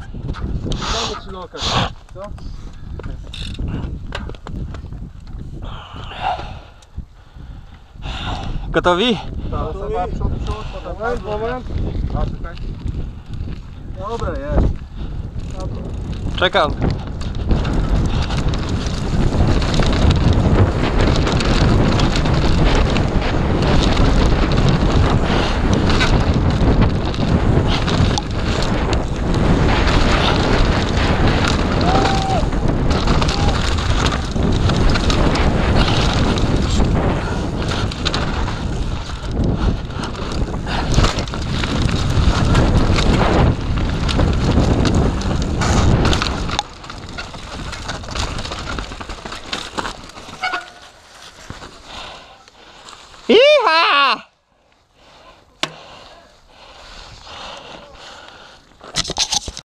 Damy ci lokal, co? Gotowi? Tak, przód, moment. A, czekaj. Dobra, jest. Czekam.